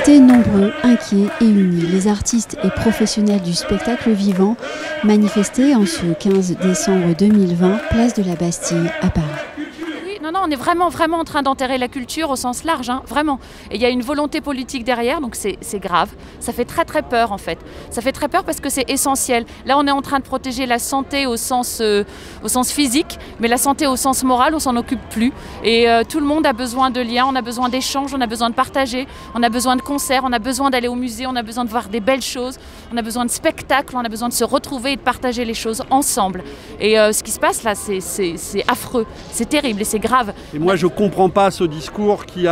étaient nombreux, inquiets et unis. Les artistes et professionnels du spectacle vivant manifestaient en ce 15 décembre 2020, place de la Bastille à Paris. Non, on est vraiment en train d'enterrer la culture au sens large, hein, vraiment. Et il y a une volonté politique derrière, donc c'est grave. Ça fait très peur en fait. Ça fait très peur parce que c'est essentiel. Là, on est en train de protéger la santé au sens physique, mais la santé au sens moral, on s'en occupe plus. Et tout le monde a besoin de liens, on a besoin d'échanges, on a besoin de partager, on a besoin de concerts, on a besoin d'aller au musée, on a besoin de voir des belles choses, on a besoin de spectacles, on a besoin de se retrouver et de partager les choses ensemble. Et ce qui se passe là, c'est affreux, c'est terrible et c'est grave. Et moi, je ne comprends pas ce discours qui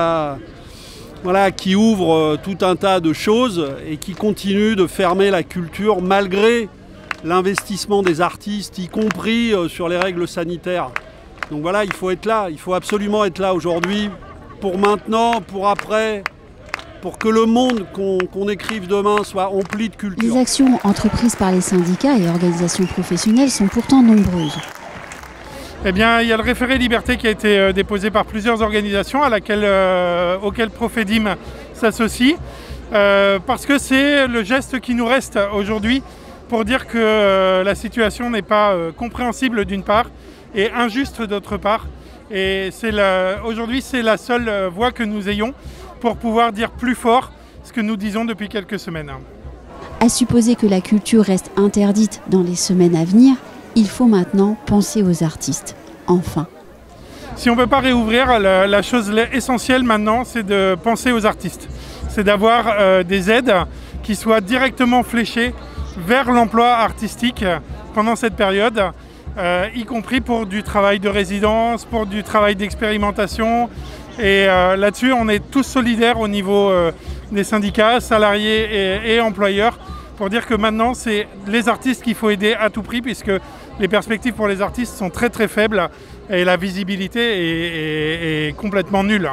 ouvre tout un tas de choses et qui continue de fermer la culture malgré l'investissement des artistes, y compris sur les règles sanitaires. Donc voilà, il faut être là, il faut absolument être là aujourd'hui, pour maintenant, pour après, pour que le monde qu'on écrive demain soit empli de culture. Les actions entreprises par les syndicats et organisations professionnelles sont pourtant nombreuses. Eh bien, il y a le référé liberté qui a été déposé par plusieurs organisations auxquelles Profedim s'associe, parce que c'est le geste qui nous reste aujourd'hui pour dire que la situation n'est pas compréhensible d'une part et injuste d'autre part. Et aujourd'hui, c'est la seule voie que nous ayons pour pouvoir dire plus fort ce que nous disons depuis quelques semaines. À supposer que la culture reste interdite dans les semaines à venir, il faut maintenant penser aux artistes, enfin. Si on ne peut pas réouvrir, la chose essentielle maintenant, c'est de penser aux artistes. C'est d'avoir des aides qui soient directement fléchées vers l'emploi artistique pendant cette période, y compris pour du travail de résidence, pour du travail d'expérimentation. Et là-dessus, on est tous solidaires au niveau des syndicats, salariés et employeurs, pour dire que maintenant, c'est les artistes qu'il faut aider à tout prix, puisque les perspectives pour les artistes sont très faibles et la visibilité est complètement nulle.